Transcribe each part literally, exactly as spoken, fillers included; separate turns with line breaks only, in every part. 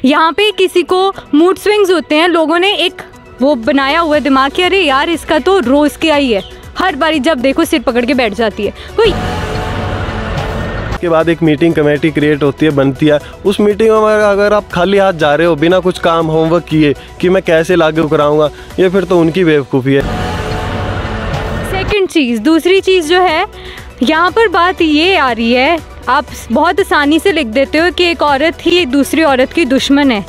यहाँ पे किसी को मूड स्विंग्स होते हैं, लोगों ने एक वो बनाया हुआ दिमाग कि अरे यार इसका तो रोज़ क्या ही है, हर बारी जब देखो सिर पकड़ के बैठ जाती है कोई।
के बाद एक मीटिंग कमेटी क्रिएट होती है, बनती है। उस मीटिंग में अगर आप खाली हाथ जा रहे हो बिना कुछ काम होमवर्क किए कि मैं कैसे लागू कराऊंगा, ये फिर तो उनकी बेवकूफ़ी है।
सेकंड चीज़, दूसरी चीज़ जो है यहाँ पर बात ये आ रही है, आप बहुत आसानी से लिख देते हो कि एक औरत ही एक दूसरी औरत की दुश्मन है।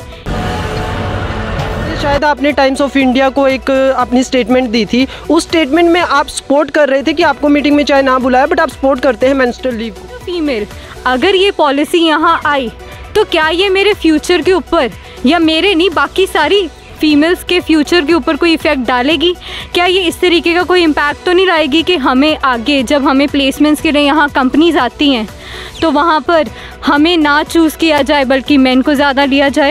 शायद आपने टाइम्स ऑफ इंडिया को एक अपनी स्टेटमेंट दी थी, उस स्टेटमेंट में आप सपोर्ट कर रहे थे कि आपको मीटिंग में चाहे ना बुलाया बट आप सपोर्ट करते हैं मेंस्ट्रुअल लीव को।
फीमेल अगर ये पॉलिसी यहाँ आई तो क्या ये मेरे फ्यूचर के ऊपर या मेरे नहीं बाकी सारी फीमेल्स के फ्यूचर के ऊपर कोई इफ़ेक्ट डालेगी? क्या ये इस तरीके का कोई इम्पैक्ट तो नहीं लाएगी कि हमें आगे जब हमें प्लेसमेंट्स के लिए यहाँ कंपनीज आती हैं तो वहाँ पर हमें ना चूज़ किया जाए बल्कि मेन को ज़्यादा लिया जाए?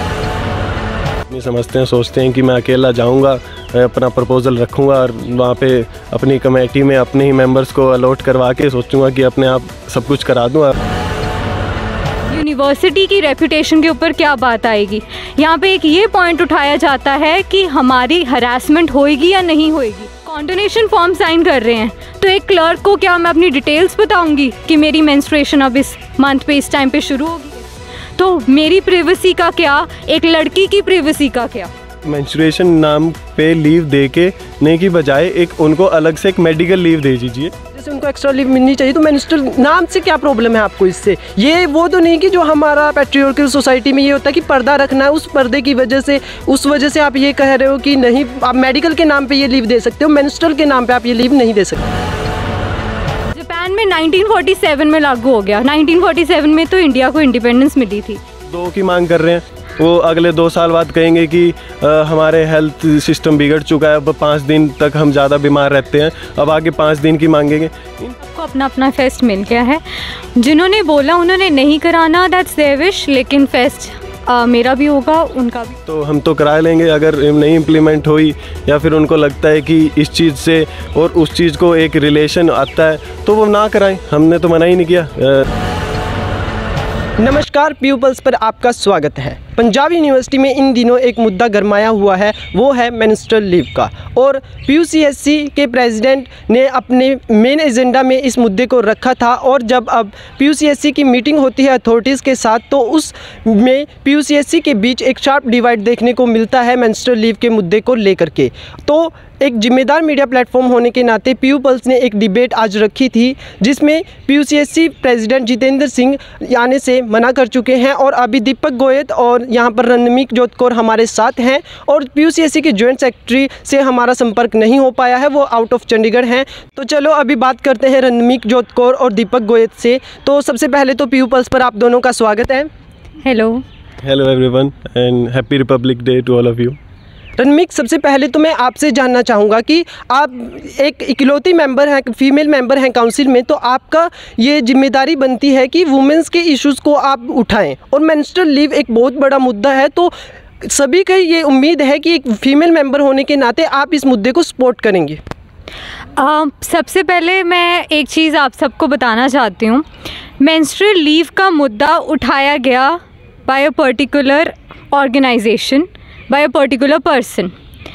समझते हैं, सोचते हैं कि मैं अकेला जाऊंगा, अपना प्रपोजल रखूंगा और वहाँ पे अपनी कमेटी में अपने ही मेंबर्स को अलॉट करवा के सोचूंगा कि अपने आप सब कुछ करा दूँ।
यूनिवर्सिटी की रेपुटेशन के ऊपर क्या बात आएगी? यहाँ पे एक ये पॉइंट उठाया जाता है कि हमारी हरासमेंट होएगी या नहीं होएगी। कॉन्डोनेशन फॉर्म साइन कर रहे हैं तो एक क्लर्क को क्या मैं अपनी डिटेल्स बताऊंगी कि मेरी मेंस्ट्रुएशन अब इस मंथ पे इस टाइम पे शुरू होगी? तो मेरी प्रिवेसी का क्या, एक लड़की की प्रिवेसी का क्या?
मेंस्ट्रुएशन नाम पे लीव दे के नहीं की बजाय एक उनको अलग से एक मेडिकल लीव दे दीजिए।
जैसे उनको एक्स्ट्रा लीव मिलनी चाहिए, तो मेंस्ट्रुअल नाम से क्या प्रॉब्लम है आपको इससे? ये वो तो नहीं कि जो हमारा पैट्रियार्कल सोसाइटी में ये होता है कि पर्दा रखना है, उस पर्दे की वजह से उस वजह से आप ये कह रहे हो कि नहीं आप मेडिकल के नाम पे ये लीव दे सकते हो, मेंस्ट्रुअल के नाम पे आप ये लीव नहीं दे सकते।
जापान में नाइनटीन फोर्टी सेवन में लागू हो गया। नाइनटीन फोर्टी सेवन में तो इंडिया को इंडिपेंडेंस मिली थी।
दो की मांग कर रहे हैं, वो अगले दो साल बाद कहेंगे कि आ, हमारे हेल्थ सिस्टम बिगड़ चुका है, अब पाँच दिन तक हम ज़्यादा बीमार रहते हैं, अब आगे पाँच दिन की मांगेंगे।
सबको अपना अपना फेस्ट मिल गया है, जिन्होंने बोला उन्होंने नहीं कराना, दैट्स देयर विश, लेकिन फेस्ट आ, मेरा भी होगा उनका भी।
तो हम तो करा लेंगे, अगर नहीं इम्प्लीमेंट हुई या फिर उनको लगता है कि इस चीज़ से और उस चीज़ को एक रिलेशन आता है तो वो ना कराएं, हमने तो मना ही नहीं किया।
नमस्कार, पीपल्स पर आपका स्वागत है। पंजाब यूनिवर्सिटी में इन दिनों एक मुद्दा गरमाया हुआ है, वो है मेंस्ट्रुअल लीव का, और पीयूसीएससी के प्रेसिडेंट ने अपने मेन एजेंडा में इस मुद्दे को रखा था। और जब अब पीयूसीएससी की मीटिंग होती है अथॉरिटीज़ के साथ तो उस में पीयूसीएससी के बीच एक शार्प डिवाइड देखने को मिलता है मेंस्ट्रुअल लीव के मुद्दे को लेकर के। तो एक जिम्मेदार मीडिया प्लेटफॉर्म होने के नाते पीपल्स ने एक डिबेट आज रखी थी, जिसमें पीयूसीएससी प्रेसिडेंट जितेंद्र सिंह आने से मना कर चुके हैं और अभी दीपक गोयत और यहाँ पर रणनीक जोत कौर हमारे साथ हैं, और पीयूसीएससी के जॉइंट सेक्रेटरी से हमारा संपर्क नहीं हो पाया है, वो आउट ऑफ चंडीगढ़ हैं। तो चलो अभी बात करते हैं रणनीक जोत कौर और दीपक गोयत से। तो सबसे पहले तो पीपल्स पर आप दोनों का स्वागत है।
Hello
hello everyone and happy Republic Day to all of you.
रणनीक, सबसे पहले तो मैं आपसे जानना चाहूँगा कि आप एक इकलौती मेंबर हैं, फीमेल मेंबर हैं काउंसिल में, तो आपका ये जिम्मेदारी बनती है कि वुमेंस के इश्यूज़ को आप उठाएं, और मेंस्ट्रुअल लीव एक बहुत बड़ा मुद्दा है, तो सभी का ये उम्मीद है कि एक फ़ीमेल मेंबर होने के नाते आप इस मुद्दे को सपोर्ट करेंगे।
आ, सबसे पहले मैं एक चीज़ आप सबको बताना चाहती हूँ, मेंस्ट्रुअल लीव का मुद्दा उठाया गया by a particular organisation, by a particular person.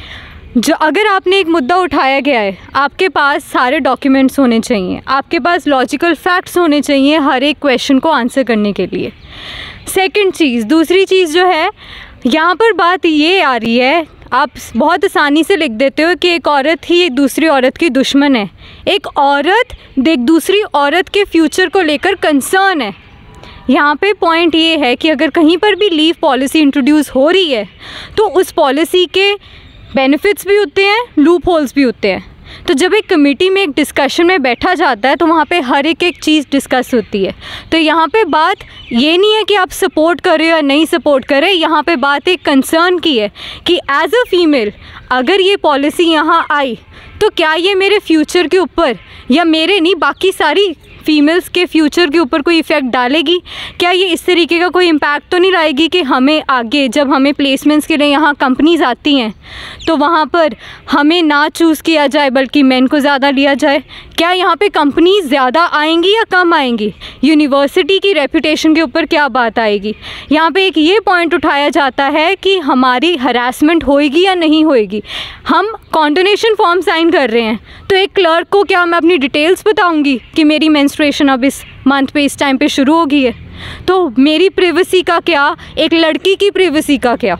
जो अगर आपने एक मुद्दा उठाया गया है, आपके पास सारे डॉक्यूमेंट्स होने चाहिए, आपके पास लॉजिकल फैक्ट्स होने चाहिए हर एक क्वेश्चन को आंसर करने के लिए। सेकंड चीज़, दूसरी चीज़ जो है यहाँ पर बात ये आ रही है, आप बहुत आसानी से लिख देते हो कि एक औरत ही एक दूसरी औरत की दुश्मन है। एक औरत एक दूसरी औरत के फ्यूचर को लेकर कंसर्न है। यहाँ पे पॉइंट ये है कि अगर कहीं पर भी लीव पॉलिसी इंट्रोड्यूस हो रही है तो उस पॉलिसी के बेनिफिट्स भी होते हैं, लूप होल्स भी होते हैं। तो जब एक कमेटी में एक डिस्कशन में बैठा जाता है तो वहाँ पे हर एक एक चीज़ डिस्कस होती है। तो यहाँ पे बात ये नहीं है कि आप सपोर्ट कर रहे हो या नहीं सपोर्ट कर रहे, यहाँ पे बात एक कंसर्न की है कि एज अ फीमेल अगर ये पॉलिसी यहाँ आई तो क्या ये मेरे फ्यूचर के ऊपर या मेरे नहीं बाकी सारी फीमेल्स के फ्यूचर के ऊपर कोई इफ़ेक्ट डालेगी? क्या ये इस तरीके का कोई इम्पैक्ट तो नहीं लाएगी कि हमें आगे जब हमें प्लेसमेंट्स के लिए यहाँ कंपनीज आती हैं तो वहाँ पर हमें ना चूज़ किया जाए बल्कि मेन को ज़्यादा लिया जाए? क्या यहाँ पे कंपनीज ज़्यादा आएंगी या कम आएंगी? यूनिवर्सिटी की रेपुटेशन के ऊपर क्या बात आएगी? यहाँ पे एक ये पॉइंट उठाया जाता है कि हमारी हरासमेंट होएगी या नहीं होएगी। हम कॉन्डोनेशन फॉर्म साइन कर रहे हैं तो एक क्लर्क को क्या मैं अपनी डिटेल्स बताऊंगी कि मेरी मेंस्ट्रुएशन अब इस मंथ पे इस टाइम पे शुरू हो गई है? तो मेरी प्रिवेसी का क्या, एक लड़की की प्रिवेसी का क्या?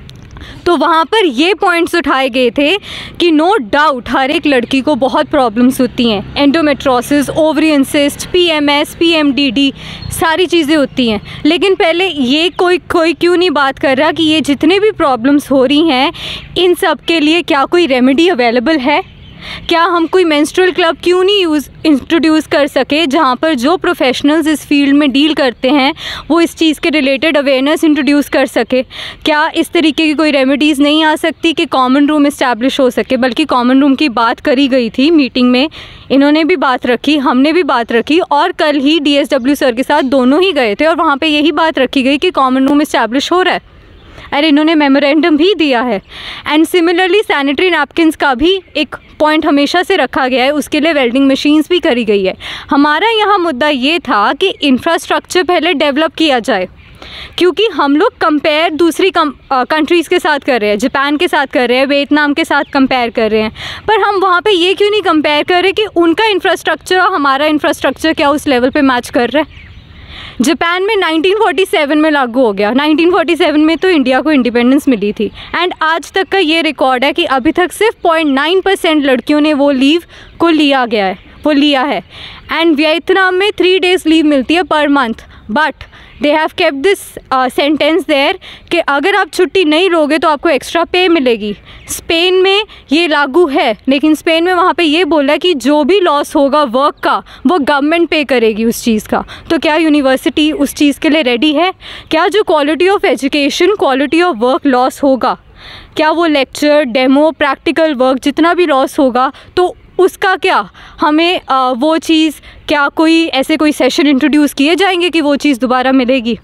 तो वहाँ पर ये पॉइंट्स उठाए गए थे कि नो डाउट हर एक लड़की को बहुत प्रॉब्लम्स होती हैं, endometriosis, ovarian cyst, PMS, PMDD, सारी चीज़ें होती हैं। लेकिन पहले ये कोई कोई क्यों नहीं बात कर रहा कि ये जितने भी प्रॉब्लम्स हो रही हैं इन सब के लिए क्या कोई रेमेडी अवेलेबल है? क्या हम कोई मेंस्ट्रुअल क्लब क्यों नहीं यूज़ इंट्रोड्यूस कर सके जहाँ पर जो प्रोफेशनल्स इस फील्ड में डील करते हैं वो इस चीज़ के रिलेटेड अवेयरनेस इंट्रोड्यूस कर सके? क्या इस तरीके की कोई रेमेडीज़ नहीं आ सकती कि कॉमन रूम इस्टेब्लिश हो सके? बल्कि कॉमन रूम की बात करी गई थी मीटिंग में, इन्होंने भी बात रखी, हमने भी बात रखी और कल ही डीएसडब्ल्यू सर के साथ दोनों ही गए थे और वहाँ पर यही बात रखी गई कि कॉमन रूम इस्टेब्लिश हो रहा है और इन्होंने मेमोरेंडम भी दिया है। एंड सिमिलरली सैनिटरी नैपकिन्स का भी एक पॉइंट हमेशा से रखा गया है, उसके लिए वेल्डिंग मशीन्स भी करी गई है। हमारा यहाँ मुद्दा ये था कि इंफ्रास्ट्रक्चर पहले डेवलप किया जाए, क्योंकि हम लोग कंपेयर दूसरी कंट्रीज़ के साथ कर रहे हैं, जापान के साथ कर रहे हैं, वियतनाम के साथ कंपेयर कर रहे हैं, पर हम वहाँ पे ये क्यों नहीं कंपेयर कर रहे कि उनका इंफ्रास्ट्रक्चर और हमारा इंफ्रास्ट्रक्चर क्या उस लेवल पे मैच कर रहा है? जापान में नाइनटीन फोर्टी सेवन में लागू हो गया, नाइनटीन फोर्टी सेवन में तो इंडिया को इंडिपेंडेंस मिली थी एंड आज तक का ये रिकॉर्ड है कि अभी तक सिर्फ पॉइंट नाइन परसेंट लड़कियों ने वो लीव को लिया गया है वो लिया है एंड वियतनाम में थ्री डेज़ लीव मिलती है per month, but they have kept this sentence there कि अगर आप छुट्टी नहीं लोगे तो आपको एक्स्ट्रा पे मिलेगी। स्पेन में ये लागू है, लेकिन स्पेन में वहाँ पे ये बोला कि जो भी लॉस होगा वर्क का वो गवर्नमेंट पे करेगी उस चीज़ का। तो क्या यूनिवर्सिटी उस चीज़ के लिए रेडी है? क्या जो quality of education, quality of work loss होगा, क्या वो लेक्चर, डेमो, प्रैक्टिकल वर्क जितना भी लॉस होगा तो उसका क्या हमें आ, वो चीज़, क्या कोई ऐसे कोई सेशन इंट्रोड्यूस किए जाएंगे कि वो चीज़ दोबारा मिलेगी?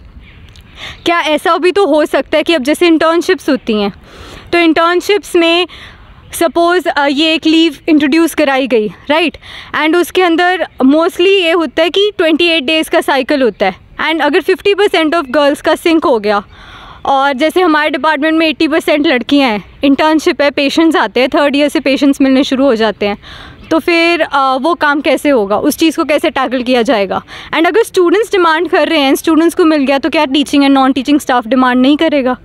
क्या ऐसा भी तो हो सकता है कि अब जैसे इंटर्नशिप्स होती हैं तो इंटर्नशिप्स में सपोज़ ये एक लीव इंट्रोड्यूस कराई गई, राइट, एंड उसके अंदर मोस्टली ये होता है कि ट्वेंटी एट डेज़ का साइकिल होता है एंड अगर फिफ्टी परसेंट ऑफ गर्ल्स का सिंक हो गया और जैसे हमारे डिपार्टमेंट में अस्सी परसेंट लड़कियां हैं, इंटर्नशिप है, पेशेंट्स आते हैं, थर्ड ईयर से पेशेंट्स मिलने शुरू हो जाते हैं, तो फिर आ, वो काम कैसे होगा? उस चीज़ को कैसे टैकल किया जाएगा? एंड अगर स्टूडेंट्स डिमांड कर रहे हैं, स्टूडेंट्स को मिल गया, तो क्या teaching and non teaching staff demand नहीं करेगा?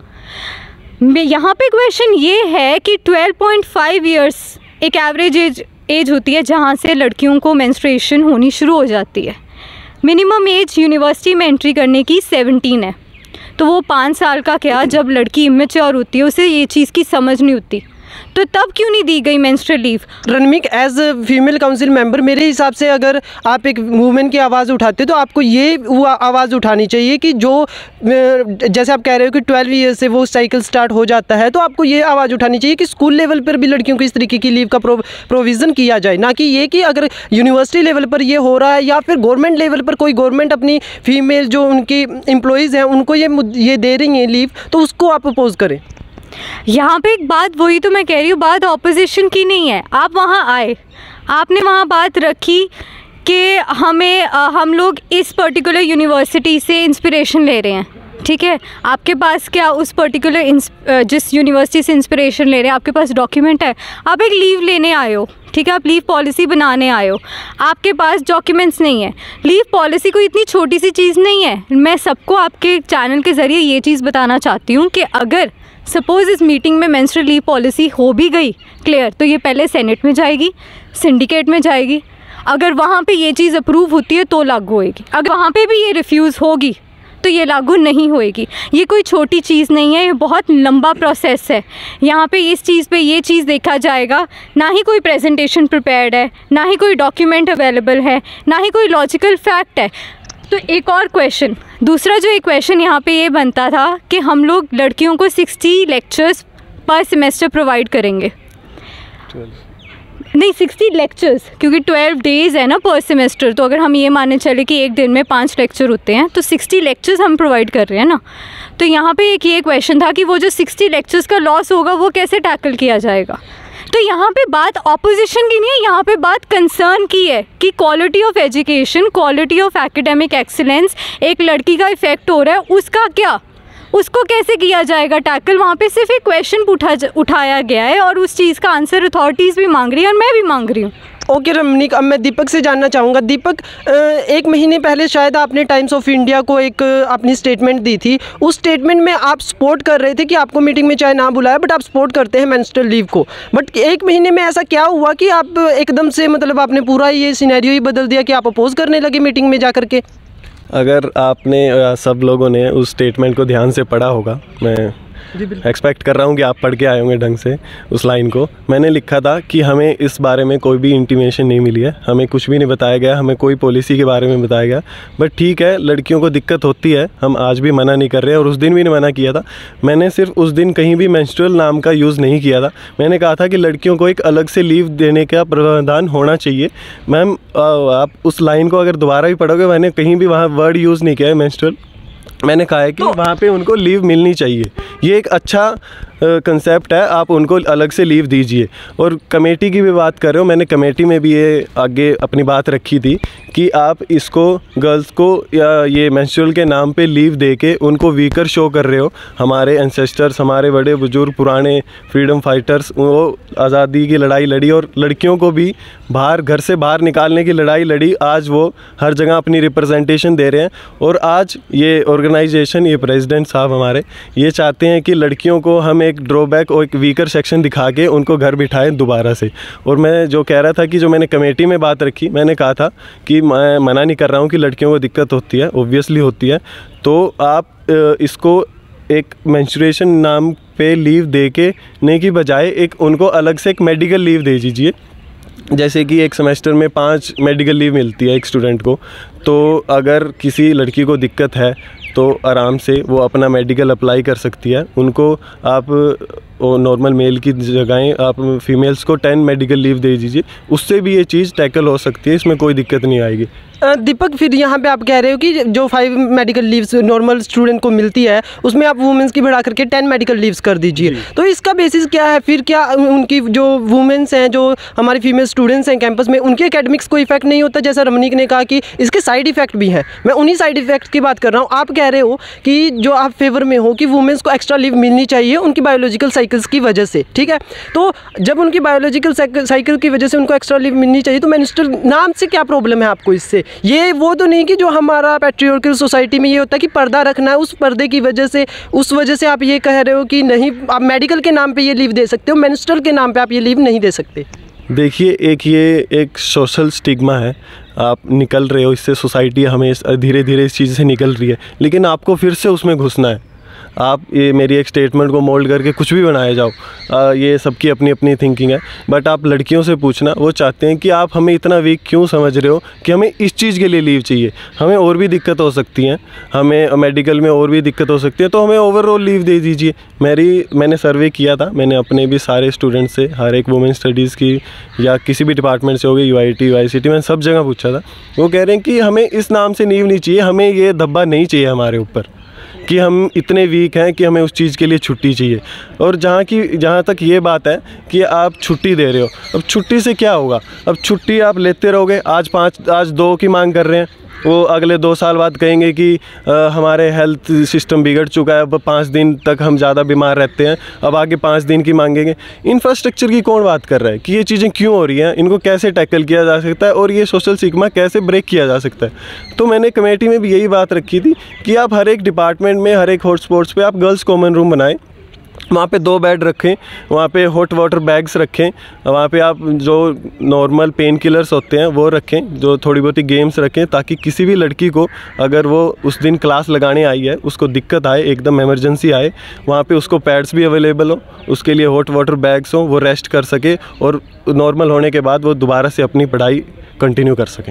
यहाँ पे क्वेश्चन ये है कि ट्वेल्व पॉइंट फाइव ईयर्स एक एवरेज एज एज होती है जहाँ से लड़कियों को मेंस्ट्रुएशन होनी शुरू हो जाती है। मिनिमम एज यूनिवर्सिटी में एंट्री करने की सेवनटीन है, तो वो पाँच साल का क्या, जब लड़की इमेच्योर होती है, उसे ये चीज़ की समझ नहीं होती, तो तब क्यों नहीं दी गई मेंस्ट्रुअल लीव?
रणमिक, as a female council member, मेरे हिसाब से अगर आप एक वुमेन की आवाज़ उठाते तो आपको ये आवाज़ उठानी चाहिए कि जो जैसे आप कह रहे हो कि ट्वेल्व ईयर से वो साइकिल स्टार्ट हो जाता है, तो आपको ये आवाज़ उठानी चाहिए कि स्कूल लेवल पर भी लड़कियों को इस तरीके की लीव का प्रो, प्रोविज़न किया जाए, ना कि ये कि अगर यूनिवर्सिटी लेवल पर ये हो रहा है या फिर गवर्नमेंट लेवल पर कोई गवर्नमेंट अपनी फीमेल जो उनकी एम्प्लॉयज़ हैं उनको ये ये दे रही हैं लीव, तो उसको आप अपोज करें।
यहाँ पे एक बात, वही तो मैं कह रही हूँ, बात ऑपोजिशन की नहीं है। आप वहाँ आए, आपने वहाँ बात रखी कि हमें आ, हम लोग इस पर्टिकुलर यूनिवर्सिटी से इंस्पिरेशन ले रहे हैं, ठीक है, आपके पास क्या उस पर्टिकुलर जिस यूनिवर्सिटी से इंस्पिरेशन ले रहे हैं आपके पास डॉक्यूमेंट है? आप एक लीव लेने आए हो, ठीक है, आप लीव पॉलिसी बनाने आए हो, आपके पास डॉक्यूमेंट्स नहीं है। लीव पॉलिसी कोई इतनी छोटी सी चीज़ नहीं है। मैं सबको आपके चैनल के ज़रिए ये चीज़ बताना चाहती हूँ कि अगर सपोज़ इस मीटिंग में मेंस्ट्रुअल लीव पॉलिसी हो भी गई क्लियर, तो ये पहले सेनेट में जाएगी, सिंडिकेट में जाएगी, अगर वहाँ पे ये चीज़ अप्रूव होती है तो लागू होएगी, अगर वहाँ पे भी ये रिफ्यूज़ होगी तो ये लागू नहीं होएगी। ये कोई छोटी चीज़ नहीं है, ये बहुत लंबा प्रोसेस है। यहाँ पे इस चीज़ पे ये चीज़ देखा जाएगा, ना ही कोई प्रेजेंटेशन प्रिपेयर्ड है, ना ही कोई डॉक्यूमेंट अवेलेबल है, ना ही कोई लॉजिकल फैक्ट है। तो एक और क्वेश्चन, दूसरा जो एक क्वेश्चन यहाँ पे ये बनता था कि हम लोग लड़कियों को sixty lectures per semester provide करेंगे, नहीं सिक्सटी लेक्चर्स, क्योंकि ट्वेल्व डेज़ है ना पर सेमेस्टर, तो अगर हम ये माने चले कि एक दिन में पाँच लेक्चर होते हैं तो सिक्सटी लेक्चर्स हम प्रोवाइड कर रहे हैं ना। तो यहाँ पे एक ये क्वेश्चन था कि वो जो सिक्सटी लेक्चर्स का लॉस होगा वो कैसे टैकल किया जाएगा। तो यहाँ पे बात ऑपोजिशन की नहीं है, यहाँ पे बात कंसर्न की है कि quality of education, quality of academic excellence, एक लड़की का इफेक्ट हो रहा है, उसका क्या, उसको कैसे किया जाएगा टैकल। वहाँ पे सिर्फ एक क्वेश्चन उठा उठाया गया है और उस चीज़ का आंसर अथॉरिटीज़ भी मांग रही है और मैं भी मांग रही हूँ।
ओके रमनीक, अब मैं दीपक से जानना चाहूँगा। दीपक, एक महीने पहले शायद आपने टाइम्स ऑफ इंडिया को एक अपनी स्टेटमेंट दी थी। उस स्टेटमेंट में आप सपोर्ट कर रहे थे कि आपको मीटिंग में चाहे ना बुलाया बट आप सपोर्ट करते हैं मेंस्ट्रुअल लीव को। बट एक महीने में ऐसा क्या हुआ कि आप एकदम से मतलब आपने पूरा ये सिनेरियो ही बदल दिया कि आप अपोज करने लगे मीटिंग में जा कर के?
अगर आपने सब लोगों ने उस स्टेटमेंट को ध्यान से पढ़ा होगा, मैं एक्सपेक्ट कर रहा हूँ कि आप पढ़ के आए होंगे ढंग से उस लाइन को। मैंने लिखा था कि हमें इस बारे में कोई भी इंटीमेशन नहीं मिली है, हमें कुछ भी नहीं बताया गया, हमें कोई पॉलिसी के बारे में बताया गया। बट ठीक है, लड़कियों को दिक्कत होती है, हम आज भी मना नहीं कर रहे हैं और उस दिन भी नहीं मना किया था। मैंने सिर्फ उस दिन कहीं भी मेंस्ट्रुअल नाम का यूज़ नहीं किया था। मैंने कहा था कि लड़कियों को एक अलग से लीव देने का प्रावधान होना चाहिए। मैम, आप उस लाइन को अगर दोबारा भी पढ़ोगे, मैंने कहीं भी वहाँ वर्ड यूज़ नहीं किया है मेंस्ट्रुअल। मैंने कहा है कि तो, वहाँ पे उनको लीव मिलनी चाहिए। ये एक अच्छा कंसेप्ट है, आप उनको अलग से लीव दीजिए। और कमेटी की भी बात कर रहे हो, मैंने कमेटी में भी ये आगे अपनी बात रखी थी कि आप इसको गर्ल्स को या ये मेंस्ट्रुअल के नाम पे लीव दे के उनको वीकर शो कर रहे हो। हमारे एंसेस्टर्स, हमारे बड़े बुजुर्ग पुराने फ्रीडम फाइटर्स, वो आज़ादी की लड़ाई लड़ी और लड़कियों को भी बाहर घर से बाहर निकालने की लड़ाई लड़ी। आज वो हर जगह अपनी रिप्रेजेंटेशन दे रहे हैं और आज ये ऑर्गेनाइजेशन, ये प्रेसिडेंट साहब हमारे ये चाहते हैं कि लड़कियों को हम एक ड्रॉबैक और एक वीकर सेक्शन दिखा के उनको घर बिठाएं दोबारा से। और मैं जो कह रहा था कि जो मैंने कमेटी में बात रखी, मैंने कहा था कि मैं मना नहीं कर रहा हूँ कि लड़कियों को दिक्कत होती है, ओब्वियसली होती है। तो आप इसको एक मेंस्ट्रुएशन नाम पे लीव दे के नहीं की बजाय एक उनको अलग से एक मेडिकल लीव दे दीजिए। जैसे कि एक सेमेस्टर में पाँच मेडिकल लीव मिलती है एक स्टूडेंट को, तो अगर किसी लड़की को दिक्कत है तो आराम से वो अपना मेडिकल अप्लाई कर सकती है। उनको आप नॉर्मल मेल की जगह आप फीमेल्स को टेन मेडिकल लीव दे दीजिए, उससे भी ये चीज़ टैकल हो सकती है, इसमें कोई दिक्कत नहीं आएगी।
दीपक, फिर यहाँ पे आप कह रहे हो कि जो five medical leaves normal student को मिलती है उसमें आप वुमेंस की बढ़ा करके टेन मेडिकल लीव्स कर दीजिए, तो इसका बेसिस क्या है? फिर क्या उनकी जो वुमेंस हैं, जो हमारी फीमेल स्टूडेंट्स हैं कैंपस में, उनके एकेडमिक्स को इफेक्ट नहीं होता? जैसा रमनीक ने कहा कि इसके साइड इफेक्ट भी हैं, मैं उन्हीं साइड इफेक्ट की बात कर रहा हूँ। आप कह रहे हो कि जो आप फेवर में हो कि वुमेंस को एक्स्ट्रा लीव मिलनी चाहिए उनकी बायोलॉजिकल साइकिल्स की वजह से, ठीक है? तो जब उनकी बायोलॉजिकल साइकिल की वजह से उनको एक्स्ट्रा लीव मिलनी चाहिए, तो मेंस्ट्रुअल नाम से क्या प्रॉब्लम है आपको इससे? ये वो तो नहीं कि जो हमारा पैट्रियार्कल सोसाइटी में ये होता है कि पर्दा रखना है, उस पर्दे की वजह से उस वजह से आप ये कह रहे हो कि नहीं, आप मेडिकल के नाम पे ये लीव दे सकते हो, मेंस्ट्रुअल के नाम पे आप ये लीव नहीं दे सकते?
देखिए, एक ये एक सोशल स्टिग्मा है, आप निकल रहे हो इससे, सोसाइटी हमें धीरे धीरे इस चीज़ से निकल रही है, लेकिन आपको फिर से उसमें घुसना है। आप ये मेरी एक स्टेटमेंट को मोल्ड करके कुछ भी बनाए जाओ, आ, ये सबकी अपनी अपनी थिंकिंग है। बट आप लड़कियों से पूछना, वो चाहते हैं कि आप हमें इतना वीक क्यों समझ रहे हो कि हमें इस चीज़ के लिए लीव चाहिए, हमें और भी दिक्कत हो सकती हैं, हमें मेडिकल में और भी दिक्कत हो सकती है, तो हमें ओवरऑल लीव दे दीजिए। मेरी मैंने सर्वे किया था, मैंने अपने भी सारे स्टूडेंट्स से, हर एक वुमेन स्टडीज़ की या किसी भी डिपार्टमेंट से हो गई, U I T U I C T, मैंने सब जगह पूछा था। वो कह रहे हैं कि हमें इस नाम से लीव नहीं चाहिए, हमें ये धब्बा नहीं चाहिए हमारे ऊपर कि हम इतने वीक हैं कि हमें उस चीज़ के लिए छुट्टी चाहिए। और जहाँ की जहाँ तक ये बात है कि आप छुट्टी दे रहे हो, अब छुट्टी से क्या होगा? अब छुट्टी आप लेते रहोगे, आज पाँच आज दो की मांग कर रहे हैं, वो अगले दो साल बाद कहेंगे कि आ, हमारे हेल्थ सिस्टम बिगड़ चुका है, अब पाँच दिन तक हम ज़्यादा बीमार रहते हैं, अब आगे पाँच दिन की मांगेंगे। इंफ्रास्ट्रक्चर की कौन बात कर रहा है कि ये चीज़ें क्यों हो रही हैं, इनको कैसे टैकल किया जा सकता है और ये सोशल सिग्मा कैसे ब्रेक किया जा सकता है? तो मैंने कमेटी में भी यही बात रखी थी कि आप हर एक डिपार्टमेंट में, हर एक हॉटस्पॉट्स पे आप गर्ल्स कॉमन रूम बनाएं, वहाँ पे दो बेड रखें, वहाँ पे हॉट वाटर बैग्स रखें, वहाँ पे आप जो नॉर्मल पेन किलर्स होते हैं वो रखें, जो थोड़ी बहुत ही गेम्स रखें, ताकि किसी भी लड़की को अगर वो उस दिन क्लास लगाने आई है, उसको दिक्कत आए, एकदम इमरजेंसी आए, वहाँ पे उसको पैड्स भी अवेलेबल हो, उसके लिए हॉट वाटर बैग्स हो, वो रेस्ट कर सके और नॉर्मल होने के बाद वो दोबारा से अपनी पढ़ाई कंटिन्यू कर सकें।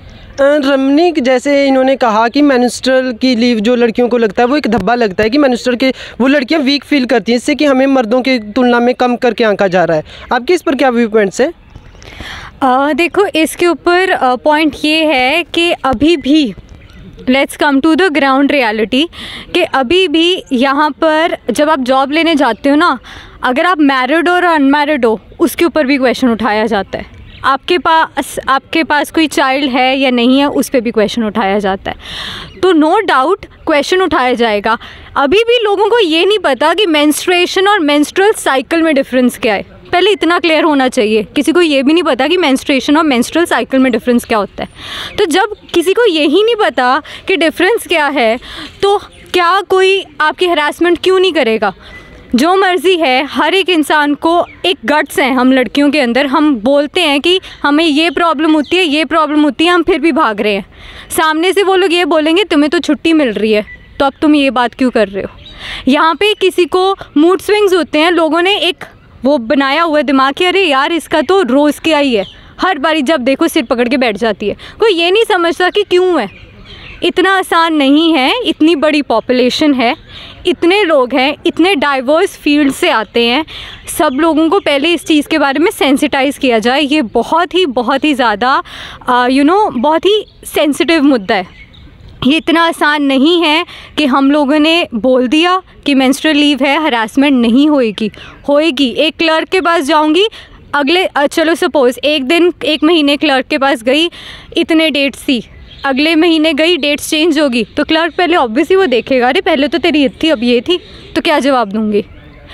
रमनीक, जैसे इन्होंने कहा कि मेंस्ट्रुअल की लीव जो लड़कियों को लगता है वो एक धब्बा लगता है कि मेंस्ट्रुअल के वो लड़कियां वीक फील करती हैं, इससे कि हमें मर्दों की तुलना में कम करके आंका जा रहा है। आपके इस पर क्या व्यू पॉइंट्स हैं?
uh, देखो इसके ऊपर पॉइंट uh, ये है कि अभी भी let's come to the ground reality कि अभी भी यहाँ पर जब आप जॉब लेने जाते हो ना, अगर आप मैरिड हो और अनमैरिड हो उसके ऊपर भी क्वेश्चन उठाया जाता है। आपके पास आपके पास कोई चाइल्ड है या नहीं है उस पर भी क्वेश्चन उठाया जाता है। तो नो डाउट क्वेश्चन उठाया जाएगा। अभी भी लोगों को ये नहीं पता कि मेंस्ट्रुएशन और मेंस्ट्रुअल साइकिल में डिफरेंस क्या है। पहले इतना क्लियर होना चाहिए। किसी को ये भी नहीं पता कि मेंस्ट्रुएशन और मेंस्ट्रुअल साइकिल में डिफरेंस क्या होता है। तो जब किसी को यही नहीं पता कि डिफरेंस क्या है तो क्या कोई आपकी हरासमेंट क्यों नहीं करेगा। जो मर्ज़ी है, हर एक इंसान को एक गट्स हैं हम लड़कियों के अंदर। हम बोलते हैं कि हमें ये प्रॉब्लम होती है, ये प्रॉब्लम होती है, हम फिर भी भाग रहे हैं। सामने से वो लोग ये बोलेंगे तुम्हें तो छुट्टी मिल रही है, तो अब तुम ये बात क्यों कर रहे हो। यहाँ पे किसी को मूड स्विंग्स होते हैं। लोगों ने एक वो बनाया हुआ दिमाग कि अरे यार इसका तो रोज़ क्या ही है, हर बारी जब देखो सिर पकड़ के बैठ जाती है। कोई ये नहीं समझता कि क्यों है। इतना आसान नहीं है। इतनी बड़ी पॉपुलेशन है, इतने लोग हैं, इतने डाइवर्स फील्ड से आते हैं। सब लोगों को पहले इस चीज़ के बारे में सेंसिटाइज़ किया जाए। ये बहुत ही बहुत ही ज़्यादा यू नो बहुत ही सेंसिटिव मुद्दा है। ये इतना आसान नहीं है कि हम लोगों ने बोल दिया कि मेंस्ट्रुअल लीव है, हरासमेंट नहीं होएगी। होएगी। एक क्लर्क के पास जाऊंगी, अगले चलो सपोज़ एक दिन एक महीने क्लर्क के पास गई, इतने डेट्स थी, अगले महीने गई डेट्स चेंज होगी, तो क्लर्क पहले ऑब्वियसली वो देखेगा अरे पहले तो तेरी ये थी अब ये थी, तो क्या जवाब दूंगी।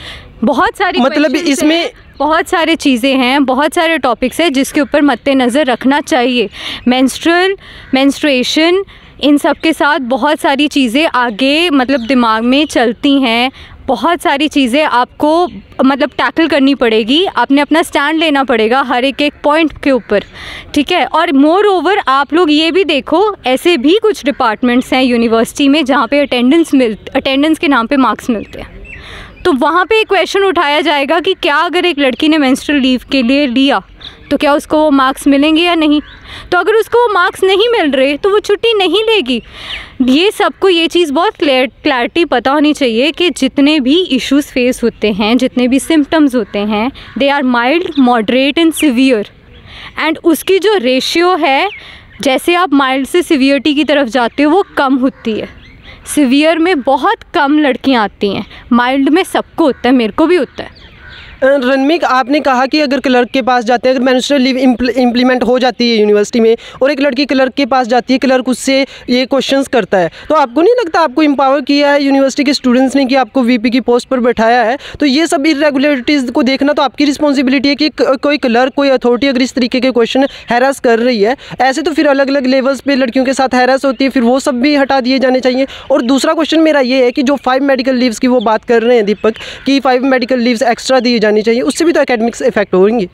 बहुत सारी
मतलब इसमें
बहुत सारे चीज़ें हैं, बहुत सारे टॉपिक्स हैं जिसके ऊपर मद्देनज़र रखना चाहिए। मेंस्ट्रुअल मेंस्ट्रुएशन इन सब के साथ बहुत सारी चीज़ें आगे मतलब दिमाग में चलती हैं। बहुत सारी चीज़ें आपको मतलब टैकल करनी पड़ेगी। आपने अपना स्टैंड लेना पड़ेगा हर एक एक पॉइंट के ऊपर, ठीक है। और मोर ओवर आप लोग ये भी देखो, ऐसे भी कुछ डिपार्टमेंट्स हैं यूनिवर्सिटी में जहाँ पे अटेंडेंस मिल अटेंडेंस के नाम पे मार्क्स मिलते हैं। तो वहाँ पे एक क्वेश्चन उठाया जाएगा कि क्या अगर एक लड़की ने मेंस्ट्रुअल लीव के लिए लिया तो क्या उसको वो मार्क्स मिलेंगे या नहीं। तो अगर उसको वो मार्क्स नहीं मिल रहे तो वो छुट्टी नहीं लेगी। ये सबको ये चीज़ बहुत क्लियर क्लैरिटी पता होनी चाहिए कि जितने भी इश्यूज़ फेस होते हैं, जितने भी सिम्टम्स होते हैं, they are mild, moderate and severe. And उसकी जो रेशियो है, जैसे आप माइल्ड से सीवियरिटी की तरफ जाते हो वो कम होती है। सीवियर में बहुत कम लड़कियां आती हैं, माइल्ड में सबको होता है, मेरे को भी होता है।
रणमीक, आपने कहा कि अगर क्लर्क के पास जाते हैं, अगर मेंस्ट्रुअल लीव इम्प्लीमेंट हो जाती है यूनिवर्सिटी में और एक लड़की क्लर्क के पास जाती है, क्लर्क उससे ये क्वेश्चंस करता है, तो आपको नहीं लगता आपको एम्पावर किया है यूनिवर्सिटी के स्टूडेंट्स ने कि आपको वीपी की पोस्ट पर बैठाया है, तो ये सब इरेगुलरिटीज़ को देखना तो आपकी रिस्पॉन्सिबिलिटी है कि कोई क्लर्क, कोई अथॉरिटी अगर इस तरीके के क्वेश्चन हैरास कर रही है, ऐसे तो फिर अलग अलग लेवल्स पर लड़कियों के साथ हैरास होती है, फिर वो सब भी हटा दिए जाने चाहिए। और दूसरा क्वेश्चन मेरा ये है कि जो फाइव मेडिकल लीव्स की वो बात कर रहे हैं दीपक, कि फाइव मेडिकल लीव्स एक्स्ट्रा दी जानी चाहिए, उससे भी तो एकेडमिक्स इफेक्ट होंगे।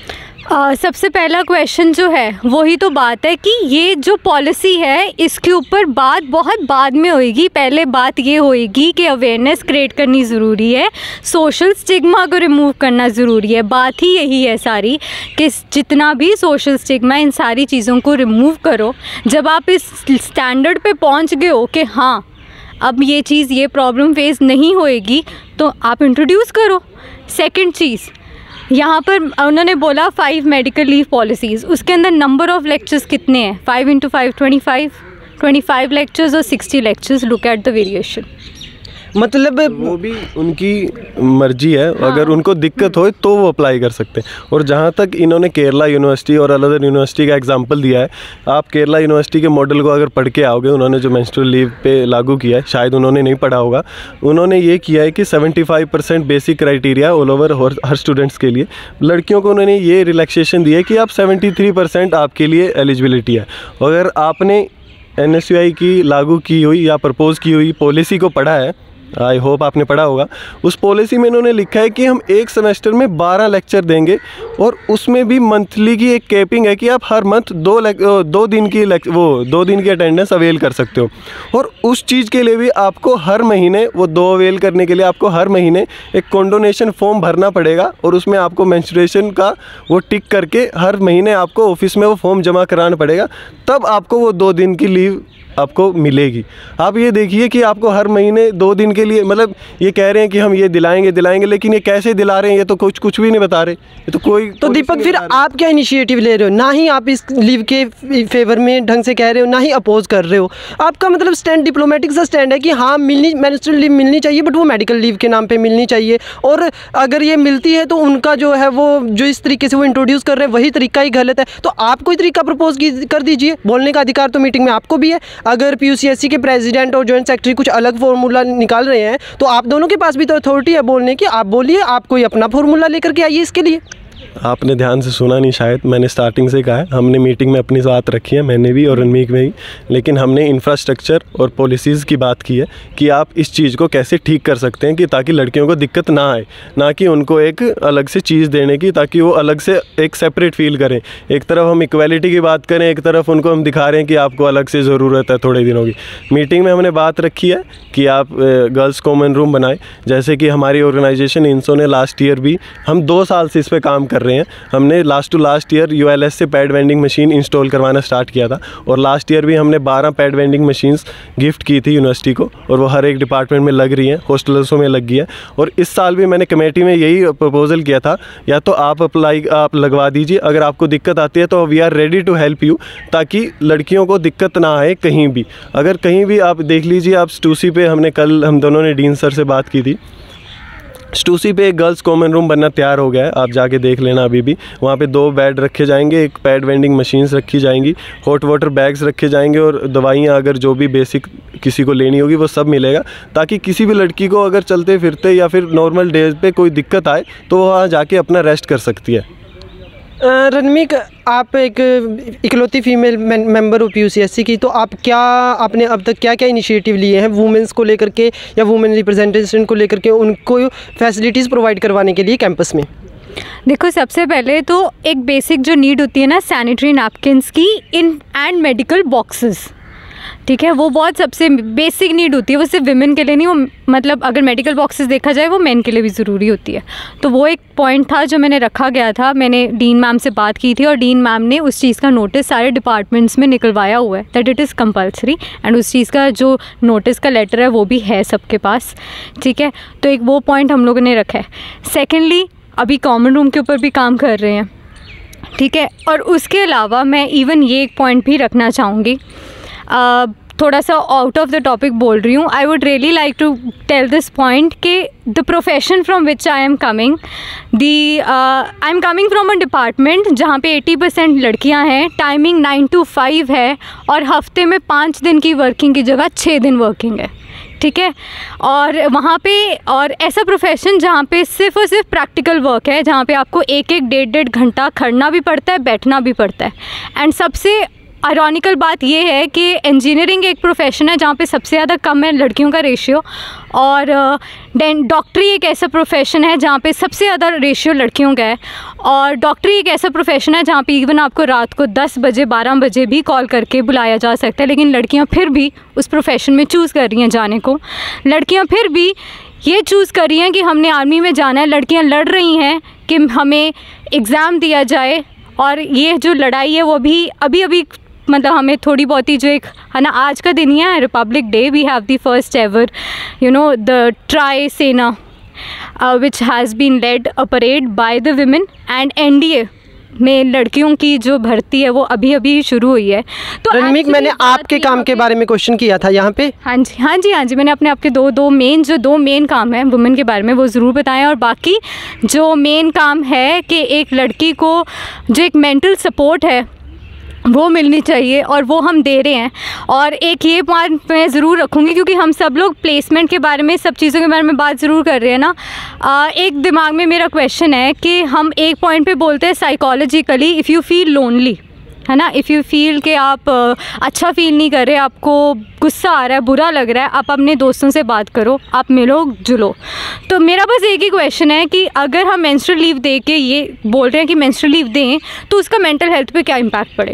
Uh, सबसे पहला क्वेश्चन जो है वही तो बात है कि ये जो पॉलिसी है इसके ऊपर बात बहुत बाद में होएगी। पहले बात ये होएगी कि अवेयरनेस क्रिएट करनी ज़रूरी है, सोशल स्टिग्मा को रिमूव करना ज़रूरी है। बात ही यही है सारी कि जितना भी सोशल स्टिग्मा, इन सारी चीज़ों को रिमूव करो। जब आप इस स्टैंडर्ड पे पहुंच गए हो कि हाँ अब ये चीज़, ये प्रॉब्लम फेस नहीं होएगी, तो आप इंट्रोड्यूस करो। सेकंड चीज़, यहाँ पर उन्होंने बोला फाइव मेडिकल लीव पॉलिसीज़, उसके अंदर नंबर ऑफ़ लेक्चर्स कितने हैं? Five into five twenty five twenty five lectures और sixty lectures. Look at the variation.
मतलब
वो भी उनकी मर्जी है। हाँ। अगर उनको दिक्कत हो तो वो अप्लाई कर सकते हैं। और जहाँ तक इन्होंने केरला यूनिवर्सिटी और अदर यूनिवर्सिटी का एग्जांपल दिया है, आप केरला यूनिवर्सिटी के मॉडल को अगर पढ़ के आओगे, उन्होंने जो मेंस्ट्रुअल लीव पे लागू किया है, शायद उन्होंने नहीं पढ़ा होगा, उन्होंने ये किया है कि seventy five percent basic criteria all over हर स्टूडेंट्स के लिए। लड़कियों को उन्होंने ये रिलैक्सेशन दिया है कि आप सेवेंटी थ्री परसेंट आपके लिए एलिजिबिलिटी है। अगर आपने एन एस यू आई की लागू की हुई या प्रपोज़ की हुई पॉलिसी को पढ़ा है, आई होप आपने पढ़ा होगा, उस पॉलिसी में इन्होंने लिखा है कि हम एक सेमेस्टर में बारह लेक्चर देंगे और उसमें भी मंथली की एक कैपिंग है कि आप हर मंथ दो दो दिन की वो दो दिन की अटेंडेंस अवेल कर सकते हो। और उस चीज़ के लिए भी आपको हर महीने वो दो अवेल करने के लिए आपको हर महीने एक कॉन्डोनेशन फॉर्म भरना पड़ेगा और उसमें आपको मेंस्ट्रुएशन का वो टिक करके हर महीने आपको ऑफिस में वो फॉर्म जमा कराना पड़ेगा, तब आपको वो दो दिन की लीव आपको मिलेगी। आप ये देखिए कि आपको हर महीने दो दिन के लिए, मतलब ये कह रहे हैं कि हम ये दिलाएंगे दिलाएंगे लेकिन ये कैसे दिला रहे हैं, ये तो कुछ कुछ भी नहीं बता रहे, ये तो कोई
तो दीपक फिर आप क्या इनिशिएटिव ले रहे हो? ना ही आप इस लीव के फेवर में ढंग से कह रहे हो, ना ही अपोज कर रहे हो। आपका मतलब स्टैंड डिप्लोमेटिक सा स्टैंड है कि हाँ मिलनी, मेंस्ट्रुअल लीव मिलनी चाहिए, बट वो मेडिकल लीव के नाम पे मिलनी चाहिए, और अगर ये मिलती है तो उनका जो है वो जो इस तरीके से वो इंट्रोड्यूस कर रहे हैं वही तरीका ही गलत है। तो आप कोई तरीका प्रपोज कर दीजिए, बोलने का अधिकार तो मीटिंग में आपको भी है। अगर पीयूसीएससी के प्रेसिडेंट और जॉइंट सेक्रेटरी कुछ अलग फार्मूला निकाल रहे हैं तो आप दोनों के पास भी तो अथॉरिटी है बोलने की, आप बोलिए, आप कोई अपना फार्मूला लेकर के आइए इसके लिए।
आपने ध्यान से सुना नहीं शायद, मैंने स्टार्टिंग से कहा है, हमने मीटिंग में अपनी बात रखी है, मैंने भी और रणमीक में ही, लेकिन हमने इंफ्रास्ट्रक्चर और पॉलिसीज़ की बात की है कि आप इस चीज़ को कैसे ठीक कर सकते हैं कि ताकि लड़कियों को दिक्कत ना आए, ना कि उनको एक अलग से चीज़ देने की ताकि वो अलग से एक सेपरेट फील करें। एक तरफ हम इक्वालिटी की बात करें, एक तरफ उनको हम दिखा रहे हैं कि आपको अलग से ज़रूरत है थोड़े दिनों की। मीटिंग में हमने बात रखी है कि आप गर्ल्स कॉमन रूम बनाएं, जैसे कि हमारी ऑर्गेनाइजेशन इंसो ने लास्ट ईयर भी, हम दो साल से इस पर काम कर रहे हैं, हमने last to last year ULS से पैड वेंडिंग मशीन इंस्टॉल करवाना स्टार्ट किया था, और लास्ट ईयर भी हमने बारह पैड वेंडिंग मशीन्स गिफ्ट की थी यूनिवर्सिटी को, और वो हर एक डिपार्टमेंट में लग रही हैं, हॉस्टल्सों में लग गई है। और इस साल भी मैंने कमेटी में यही प्रपोजल किया था, या तो आप अप्लाई आप लगवा दीजिए, अगर आपको दिक्कत आती है तो we are ready to help you, ताकि लड़कियों को दिक्कत ना आए कहीं भी। अगर कहीं भी आप देख लीजिए, आप स्टूसी पे, हमने कल हम दोनों ने डीन सर से बात की थी, स्टूसी पे एक गर्ल्स कॉमन रूम बनना तैयार हो गया है, आप जाके देख लेना। अभी भी वहाँ पे दो बेड रखे जाएंगे, एक पैड वेंडिंग मशीन्स रखी जाएंगी, हॉट वाटर बैग्स रखे जाएंगे, और दवाइयाँ अगर जो भी बेसिक किसी को लेनी होगी वो सब मिलेगा, ताकि किसी भी लड़की को अगर चलते फिरते या फिर नॉर्मल डेज पे कोई दिक्कत आए तो वो वहाँ जाके अपना रेस्ट कर सकती है।
रणमीक, आप एक इकलौती फीमेल मेंबर हो पीयूसीएससी की, तो आप क्या आपने अब तक क्या क्या इनिशिएटिव लिए हैं वुमेंस को लेकर के या वुमेन रिप्रेजेंटेशन को लेकर के, उनको फैसिलिटीज़ प्रोवाइड करवाने के लिए कैंपस में?
देखो, सबसे पहले तो एक बेसिक जो नीड होती है ना, सैनिटरी नैपकिन्स की इन एंड मेडिकल बॉक्सेस, ठीक है, वो बहुत सबसे बेसिक नीड होती है। वो सिर्फ विमेन के लिए नहीं, वो मतलब अगर मेडिकल बॉक्सेस देखा जाए वो मेन के लिए भी ज़रूरी होती है। तो वो एक पॉइंट था जो मैंने रखा गया था, मैंने डीन मैम से बात की थी और डीन मैम ने उस चीज़ का नोटिस सारे डिपार्टमेंट्स में निकलवाया हुआ है that it is compulsory, and उस चीज़ का जो नोटिस का लेटर है वो भी है सबके पास, ठीक है। तो एक वो पॉइंट हम लोगों ने रखा है। सेकेंडली, अभी कॉमन रूम के ऊपर भी काम कर रहे हैं, ठीक है। और उसके अलावा मैं इवन ये एक पॉइंट भी रखना चाहूँगी, Uh, थोड़ा सा आउट ऑफ द टॉपिक बोल रही हूँ। I would really like to tell this point कि the profession from which I am coming, the I am coming from a department जहाँ पे अस्सी परसेंट लड़कियाँ हैं, टाइमिंग नाइन टू फाइव है, और हफ्ते में पाँच दिन की वर्किंग की जगह छः दिन वर्किंग है, ठीक है। और वहाँ पे, और ऐसा प्रोफेशन जहाँ पे सिर्फ और सिर्फ प्रैक्टिकल वर्क है, जहाँ पे आपको एक एक डेढ़ डेढ़ घंटा खड़ना भी पड़ता है, बैठना भी पड़ता है। एंड सबसे आयरॉनिकल बात यह है कि इंजीनियरिंग एक प्रोफेशन है जहाँ पे सबसे ज़्यादा कम है लड़कियों का रेशियो, और डॉक्टरी एक ऐसा प्रोफेशन है जहाँ पे सबसे ज़्यादा रेशियो लड़कियों का है, और डॉक्टरी एक ऐसा प्रोफेशन है जहाँ पे इवन आपको रात को दस बजे बारह बजे भी कॉल करके बुलाया जा सकता है, लेकिन लड़कियाँ फिर भी उस प्रोफेशन में चूज़ कर रही हैं जाने को। लड़कियाँ फिर भी ये चूज़ कर रही हैं कि हमने आर्मी में जाना है, लड़कियाँ लड़ रही हैं कि हमें एग्ज़ाम दिया जाए, और ये जो लड़ाई है वो भी अभी अभी मतलब हमें थोड़ी बहुत ही जो एक है ना, आज का दिन ही है republic day, we have the first ever you know the ट्राई सेना which has been led a parade by the women, and NDA में लड़कियों की जो भर्ती है वो अभी अभी शुरू हुई है।
तो रणमीक, मैंने आपके काम के बारे में क्वेश्चन किया था यहाँ पे।
हाँ जी हाँ जी हाँ जी मैंने अपने आपके दो दो मेन जो दो मेन काम है वुमेन के बारे में वो ज़रूर बताएं, और बाकी जो मेन काम है कि एक लड़की को जो एक मेंटल सपोर्ट है वो मिलनी चाहिए, और वो हम दे रहे हैं। और एक ये पॉइंट मैं ज़रूर रखूँगी, क्योंकि हम सब लोग प्लेसमेंट के बारे में, सब चीज़ों के बारे में बात ज़रूर कर रहे हैं ना। आ, एक दिमाग में मेरा क्वेश्चन है कि हम एक पॉइंट पे बोलते हैं psychologically, if you feel lonely, है ना, इफ़ यू फील कि आप अच्छा फील नहीं कर रहे, आपको गुस्सा आ रहा है, बुरा लग रहा है, आप अपने दोस्तों से बात करो, आप मिलो जुलो। तो मेरा बस एक ही क्वेश्चन है कि अगर हम मेंस्ट्रुअल लीव दे के ये बोल रहे हैं कि मेंस्ट्रुअल लीव दें, तो उसका मेंटल हेल्थ पे क्या इम्पैक्ट पड़ेगा?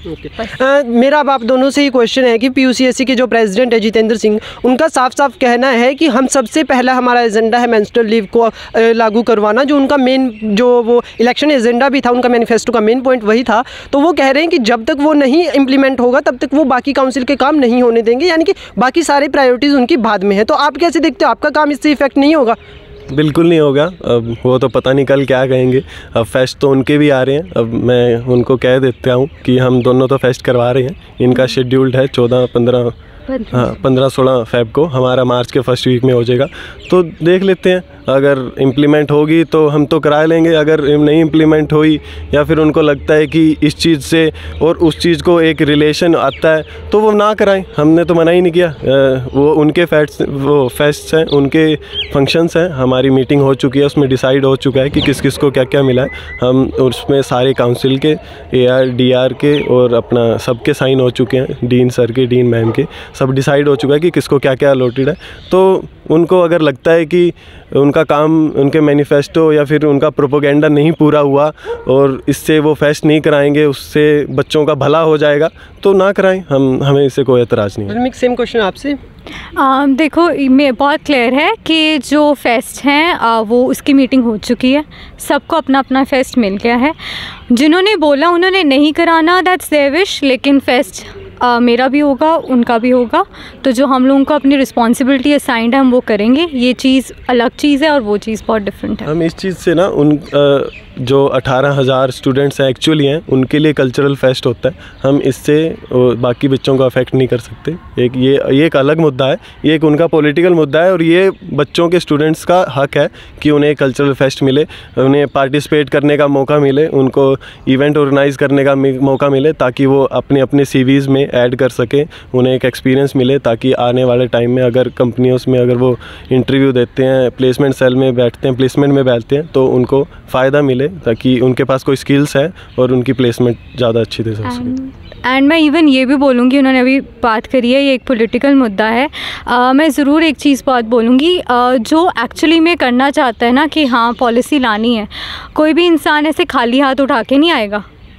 Okay okay. uh, मेरा अब आप दोनों से ही क्वेश्चन है कि पीयूसीएससी के जो प्रेसिडेंट है जितेंद्र सिंह, उनका साफ साफ कहना है कि हम सबसे पहला हमारा एजेंडा है मेंस्ट्रुअल लीव को लागू करवाना, जो उनका मेन जो वो इलेक्शन एजेंडा भी था, उनका मैनिफेस्टो का मेन पॉइंट वही था। तो वो कह रहे हैं कि जब तक वो नहीं इम्प्लीमेंट होगा तब तक वो बाकी काउंसिल के काम नहीं होने देंगे, यानी कि बाकी सारे प्रायोरिटीज़ उनकी बाद में है। तो आप कैसे देखते हो, आपका काम इससे इफेक्ट नहीं होगा?
बिल्कुल नहीं होगा। अब वो तो पता नहीं कल क्या कहेंगे। अब फेस्ट तो उनके भी आ रहे हैं। अब मैं उनको कह देता हूँ कि हम दोनों तो फेस्ट करवा रहे हैं। इनका शेड्यूल्ड है चौदह पंद्रह हाँ पंद्रह सोलह फेब को, हमारा मार्च के फर्स्ट वीक में हो जाएगा। तो देख लेते हैं, अगर इम्प्लीमेंट होगी तो हम तो करा लेंगे, अगर नहीं इम्प्लीमेंट हुई या फिर उनको लगता है कि इस चीज़ से और उस चीज़ को एक रिलेशन आता है तो वो ना कराएं। हमने तो मना ही नहीं किया। वो उनके फेस्ट वो फेस्ट्स हैं, उनके फंक्शंस हैं। हमारी मीटिंग हो चुकी है, उसमें डिसाइड हो चुका है कि किस किस को क्या क्या मिला है। हम उसमें सारे काउंसिल के, ए आर डी आर के और अपना सबके साइन हो चुके हैं, डीन सर के, डीन मैम के, सब डिसाइड हो चुका है कि किसको क्या क्या अलॉटेड है। तो उनको अगर लगता है कि उनका काम, उनके मैनिफेस्टो या फिर उनका प्रोपोगेंडा नहीं पूरा हुआ और इससे वो फेस्ट नहीं कराएंगे, उससे बच्चों का भला हो जाएगा, तो ना कराएं। हम हमें इससे कोई एतराज़ नहीं है।
सेम क्वेश्चन आपसे।
आ, देखो, मैं बहुत क्लियर है कि जो फेस्ट हैं आ, वो उसकी मीटिंग हो चुकी है, सबको अपना अपना फेस्ट मिल गया है। जिन्होंने बोला उन्होंने नहीं कराना, दैट्स देयर विश, लेकिन फेस्ट आ, मेरा भी होगा, उनका भी होगा। तो जो हम लोगों को अपनी रिस्पॉन्सिबिलिटी असाइंड है हम वो करेंगे। ये चीज़ अलग चीज़ है और वो चीज़ बहुत डिफरेंट है।
हम इस चीज़ से ना उन आ, जो अठारह हज़ार स्टूडेंट्स हैं एक्चुअली हैं, उनके लिए कल्चरल फेस्ट होता है। हम इससे बाकी बच्चों को अफेक्ट नहीं कर सकते। एक ये ये एक अलग मुद्दा है, ये एक उनका पॉलिटिकल मुद्दा है और ये बच्चों के स्टूडेंट्स का हक है कि उन्हें कल्चरल फेस्ट मिले, उन्हें पार्टिसिपेट करने का मौका मिले, उनको इवेंट ऑर्गेनाइज़ करने का मौका मिले, ताकि वो अपने अपने सीवीज़ में ऐड कर सकें, उन्हें एक एक्सपीरियंस मिले, ताकि आने वाले टाइम में अगर कंपनियों में अगर वो इंटरव्यू देते हैं, प्लेसमेंट सेल में बैठते हैं, प्लेसमेंट में बैठते हैं, तो उनको फ़ायदा मिले, ताकि उनके पास कोई स्किल्स है और उनकी प्लेसमेंट ज़्यादा अच्छी तरह से हो सके।
एंड मैं इवन ये भी बोलूँगी, उन्होंने अभी बात करी है, ये एक पॉलिटिकल मुद्दा है। uh, मैं ज़रूर एक चीज़ बात बोलूँगी, uh, जो एक्चुअली में करना चाहता है ना कि हाँ पॉलिसी लानी है, कोई भी इंसान ऐसे खाली हाथ उठा के नहीं आएगा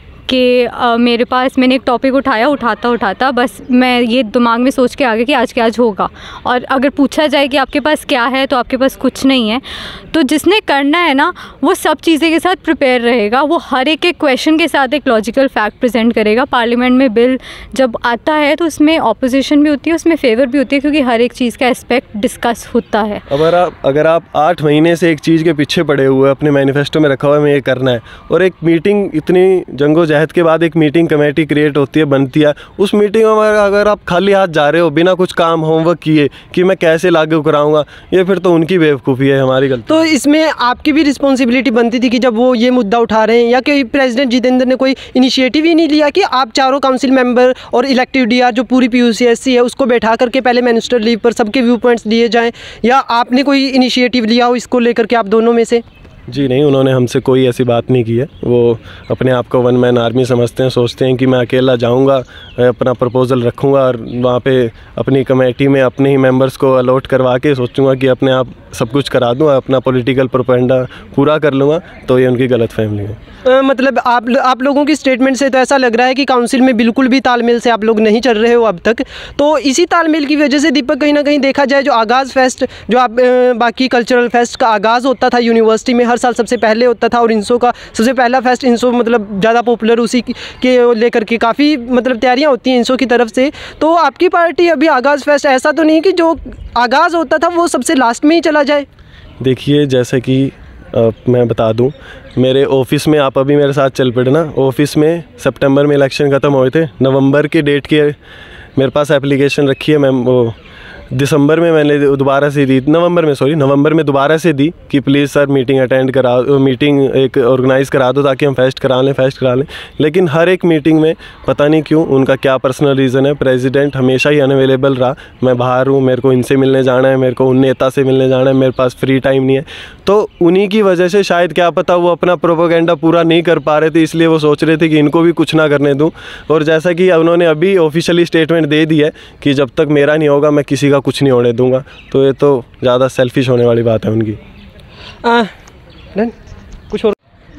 कि uh, मेरे पास मैंने एक टॉपिक उठाया, उठाता उठाता बस मैं ये दिमाग में सोच के आ गया कि आज के आज होगा, और अगर पूछा जाए कि आपके पास क्या है तो आपके पास कुछ नहीं है। तो जिसने करना है ना वो सब चीज़ें के साथ प्रिपेयर रहेगा, वो हर एक एक क्वेश्चन के साथ एक लॉजिकल फैक्ट प्रेजेंट करेगा। पार्लियामेंट में बिल जब आता है तो उसमें ऑपोजिशन भी होती है, उसमें फेवर भी होती है, क्योंकि हर एक चीज़ का एस्पेक्ट डिस्कस होता है।
अगर आप अगर आप आठ महीने से एक चीज़ के पीछे पड़े हुए, अपने मैनिफेस्टो में रखा हुआ है हमें ये करना है, और एक मीटिंग, इतनी जंगो जहद के बाद एक मीटिंग कमेटी क्रिएट होती है, बनती है, उस मीटिंग में अगर आप खाली हाथ जा रहे हो बिना कुछ काम होमवर्क किए कि मैं कैसे लागू कराऊंगा, ये फिर तो उनकी बेवकूफ़ी है, हमारी गलती।
तो इसमें आपकी भी रिस्पॉन्सिबिलिटी बनती थी कि जब वो ये मुद्दा उठा रहे हैं, या कि प्रेसिडेंट जितेंद्र ने कोई इनिशिएटिव ही नहीं लिया कि आप चारों काउंसिल मेंबर और इलेक्टिव डीआर जो पूरी पीयूसीएससी है उसको बैठा करके पहले मिनिस्टर लीव पर सबके व्यू पॉइंट्स दिए जाएं, या आपने कोई इनिशिएटिव लिया हो इसको लेकर के आप दोनों में से?
जी नहीं, उन्होंने हमसे कोई ऐसी बात नहीं की है। वो अपने आप को वन मैन आर्मी समझते हैं, सोचते हैं कि मैं अकेला जाऊंगा, अपना प्रपोज़ल रखूंगा और वहाँ पे अपनी कमेटी में अपने ही मेंबर्स को अलॉट करवा के सोचूंगा कि अपने आप सब कुछ करा दूँ, अपना पॉलिटिकल प्रोपेगेंडा पूरा कर लूँगा। तो ये उनकी गलत फहमी है।
आ, मतलब आप आप लोगों की स्टेटमेंट से तो ऐसा लग रहा है कि काउंसिल में बिल्कुल भी तालमेल से आप लोग नहीं चल रहे हो अब तक। तो इसी तालमेल की वजह से दीपक, कहीं ना कहीं देखा जाए जो आगाज़ फेस्ट, जो आप बाकी कल्चरल फेस्ट का आगाज़ होता था यूनिवर्सिटी में, हर साल सबसे पहले होता था, और इंसो का सबसे पहला फेस्ट, इंसो मतलब ज़्यादा पॉपुलर उसी के लेकर के काफ़ी मतलब तैयारियाँ होती हैं इंसो की तरफ से। तो आपकी पार्टी अभी आगाज़ फेस्ट, ऐसा तो नहीं कि जो आगाज़ होता था वो सबसे लास्ट में ही चला जाए?
देखिए, जैसे कि आ, मैं बता दूं, मेरे ऑफिस में आप अभी मेरे साथ चल पड़े ना, ऑफिस में सितंबर में इलेक्शन ख़त्म हुए थे, नवंबर के डेट की मेरे पास एप्लीकेशन रखी है। मैं वो दिसंबर में मैंने दोबारा से दी, नवंबर में सॉरी नवंबर में दोबारा से दी कि प्लीज़ सर मीटिंग अटेंड करा, मीटिंग एक ऑर्गेनाइज़ करा दो ताकि हम फेस्ट करा लें फेस्ट करा लें लेकिन हर एक मीटिंग में पता नहीं क्यों, उनका क्या पर्सनल रीज़न है, प्रेसिडेंट हमेशा ही अनअवेलेबल रहा। मैं बाहर हूँ, मेरे को इनसे मिलने जाना है, मेरे को उन नेता से मिलने जाना है, मेरे पास फ्री टाइम नहीं है। तो उन्हीं की वजह से शायद क्या पता वो अपना प्रोपेगेंडा पूरा नहीं कर पा रहे थे, इसलिए वो सोच रहे थे कि इनको भी कुछ ना करने दूँ। और जैसा कि उन्होंने अभी ऑफिशियली स्टेटमेंट दे दी है कि जब तक मेरा नहीं होगा मैं किसी का कुछ नहीं होने दूंगा, तो ये तो ज़्यादा सेल्फिश होने वाली बात है उनकी।
आ, कुछ और
नहीं, मैं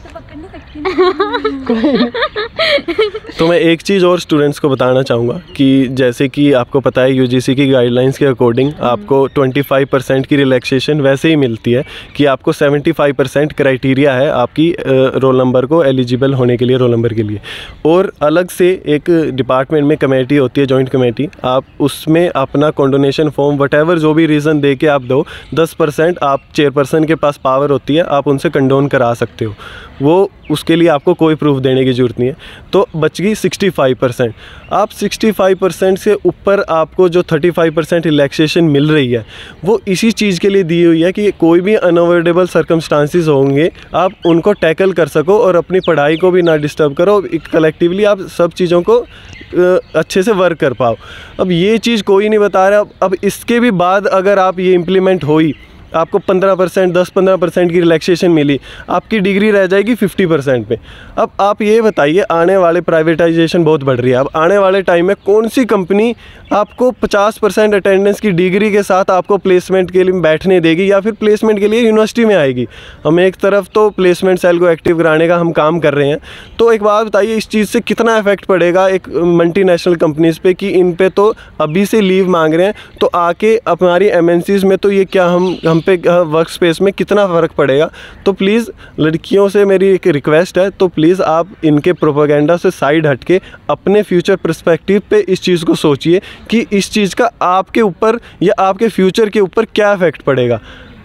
तो मैं एक चीज़ और स्टूडेंट्स को बताना चाहूँगा कि जैसे कि आपको पता है यूजीसी की गाइडलाइंस के अकॉर्डिंग आपको पच्चीस परसेंट की रिलैक्सेशन वैसे ही मिलती है कि आपको पचहत्तर परसेंट क्राइटेरिया है आपकी रोल नंबर को एलिजिबल होने के लिए, रोल नंबर के लिए। और अलग से एक डिपार्टमेंट में कमेटी होती है, जॉइंट कमेटी, आप उसमें अपना कॉन्डोनेशन फॉर्म वटेवर जो भी रीज़न दे के आप दो, दस परसेंट आप चेयरपर्सन के पास पावर होती है, आप उनसे कंडोन करा सकते हो। वो उसके लिए आपको कोई प्रूफ देने की ज़रूरत नहीं है। तो बच गई पैंसठ परसेंट। आप पैंसठ परसेंट से ऊपर आपको जो पैंतीस परसेंट रिलैक्सेशन मिल रही है वो इसी चीज़ के लिए दी हुई है कि कोई भी अनअवॉइडेबल सर्कमस्टांसिस होंगे आप उनको टैकल कर सको और अपनी पढ़ाई को भी ना डिस्टर्ब करो, कलेक्टिवली आप सब चीज़ों को अच्छे से वर्क कर पाओ। अब ये चीज़ कोई नहीं बता रहा। अब इसके भी बाद अगर आप ये इम्प्लीमेंट हुई, आपको पंद्रह परसेंट दस पंद्रह परसेंट की रिलैक्सेशन मिली, आपकी डिग्री रह जाएगी पचास परसेंट पे। अब आप ये बताइए, आने वाले प्राइवेटाइजेशन बहुत बढ़ रही है, अब आने वाले टाइम में कौन सी कंपनी आपको पचास परसेंट अटेंडेंस की डिग्री के साथ आपको प्लेसमेंट के लिए बैठने देगी या फिर प्लेसमेंट के लिए यूनिवर्सिटी में आएगी? हम एक तरफ तो प्लेसमेंट सेल को एक्टिव कराने का हम काम कर रहे हैं, तो एक बात बताइए इस चीज़ से कितना इफेक्ट पड़ेगा एक मल्टीनेशनल कंपनीज़ पे कि इन पे तो अभी से लीव मांग रहे हैं, तो आके हमारी एमएनसीज़ में तो ये क्या हम हम पे वर्क स्पेस में कितना फ़र्क पड़ेगा। तो प्लीज़ लड़कियों से मेरी एक रिक्वेस्ट है, तो प्लीज़ आप इनके प्रोपेगेंडा से साइड हट के अपने फ्यूचर पर्सपेक्टिव पे इस चीज़ को सोचिए कि इस चीज़ का आपके ऊपर या आपके फ्यूचर के ऊपर क्या इफ़ेक्ट पड़ेगा।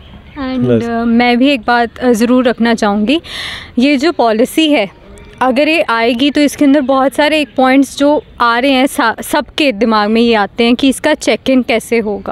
एंड uh, मैं भी एक बात ज़रूर रखना चाहूँगी, ये जो पॉलिसी है अगर ये आएगी तो इसके अंदर बहुत सारे एक पॉइंट्स जो आ रहे हैं सबके दिमाग में ये आते हैं कि इसका चेक इन कैसे होगा,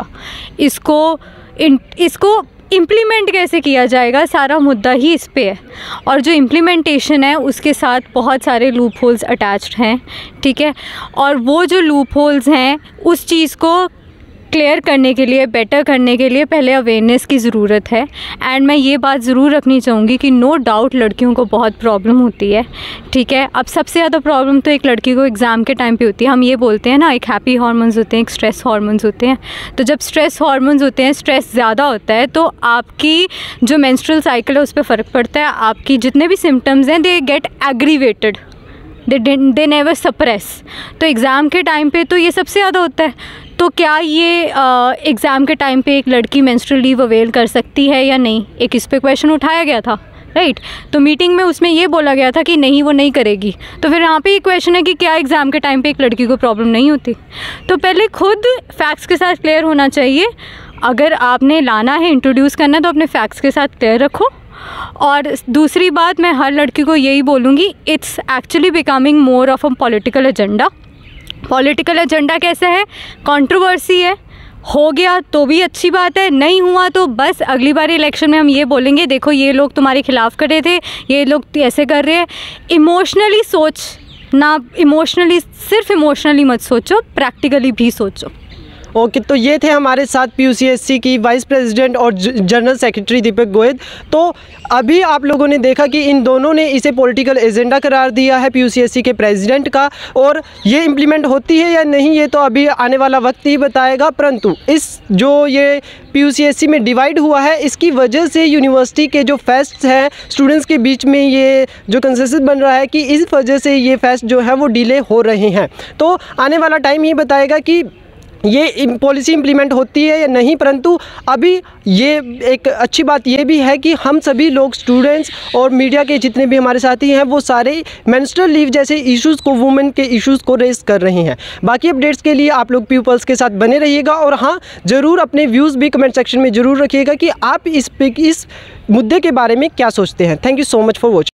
इसको इन इसको इम्प्लीमेंट कैसे किया जाएगा, सारा मुद्दा ही इस पे है। और जो इम्प्लीमेंटेशन है उसके साथ बहुत सारे लूप होल्स अटैच्ड हैं, ठीक है। और वो जो लूप होल्स हैं उस चीज़ को क्लियर करने के लिए, बेटर करने के लिए पहले अवेयरनेस की ज़रूरत है। एंड मैं ये बात ज़रूर रखनी चाहूँगी कि नो डाउट लड़कियों को बहुत प्रॉब्लम होती है, ठीक है। अब सबसे ज़्यादा प्रॉब्लम तो एक लड़की को एग्ज़ाम के टाइम पे होती है। हम ये बोलते हैं ना, एक हैप्पी हार्मोन्स होते हैं, एक स्ट्रेस हार्मोन्स होते हैं। तो जब स्ट्रेस हार्मोन्स होते हैं, स्ट्रेस ज़्यादा होता है तो आपकी जो मेंस्ट्रुअल साइकिल है उस पर फ़र्क पड़ता है। आपकी जितने भी सिम्टम्स हैं they get aggravated, they they never suppress. तो एग्ज़ाम के टाइम पे तो ये सबसे ज़्यादा होता है। तो क्या ये एग्ज़ाम के टाइम पे एक लड़की मेंस्ट्रुअल लीव अवेल कर सकती है या नहीं, एक इस पे क्वेश्चन उठाया गया था, राइट। तो मीटिंग में उसमें ये बोला गया था कि नहीं वो नहीं करेगी। तो फिर यहाँ पे ये क्वेश्चन है कि क्या एग्ज़ाम के टाइम पे एक लड़की को प्रॉब्लम नहीं होती? तो पहले खुद फैक्ट्स के साथ क्लियर होना चाहिए। अगर आपने लाना है, इंट्रोड्यूस करना है, तो अपने फैक्ट्स के साथ क्लियर रखो। और दूसरी बात मैं हर लड़की को यही बोलूँगी, it's actually becoming more of a political agenda. Political agenda कैसा है? कंट्रोवर्सी है, हो गया तो भी अच्छी बात है, नहीं हुआ तो बस अगली बार इलेक्शन में हम ये बोलेंगे देखो ये लोग तुम्हारे खिलाफ कर रहे थे, ये लोग ऐसे कर रहे हैं। इमोशनली सोच ना, इमोशनली सिर्फ इमोशनली मत सोचो, प्रैक्टिकली भी सोचो।
ओके, तो ये थे हमारे साथ पीयूसीएससी की वाइस प्रेसिडेंट और जनरल सेक्रेटरी दीपक गोहित। तो अभी आप लोगों ने देखा कि इन दोनों ने इसे पॉलिटिकल एजेंडा करार दिया है पीयूसीएससी के प्रेसिडेंट का, और ये इम्प्लीमेंट होती है या नहीं ये तो अभी आने वाला वक्त ही बताएगा। परंतु इस जो ये पीयूसीएससी में डिवाइड हुआ है इसकी वजह से यूनिवर्सिटी के जो फेस्ट हैं स्टूडेंट्स के बीच में ये जो कंसेंसस बन रहा है कि इस वजह से ये फेस्ट जो है वो डिले हो रहे हैं। तो आने वाला टाइम ये बताएगा कि ये पॉलिसी इम्प्लीमेंट होती है या नहीं। परंतु अभी ये एक अच्छी बात ये भी है कि हम सभी लोग स्टूडेंट्स और मीडिया के जितने भी हमारे साथी हैं वो सारे मेंस्ट्रुअल लीव जैसे इश्यूज़ को, वुमेन के इश्यूज़ को रेस कर रहे हैं। बाकी अपडेट्स के लिए आप लोग पीपल्स के साथ बने रहिएगा और हाँ ज़रूर अपने व्यूज़ भी कमेंट सेक्शन में ज़रूर रखिएगा कि आप इस पे इस मुद्दे के बारे में क्या सोचते हैं। Thank you so much for watching.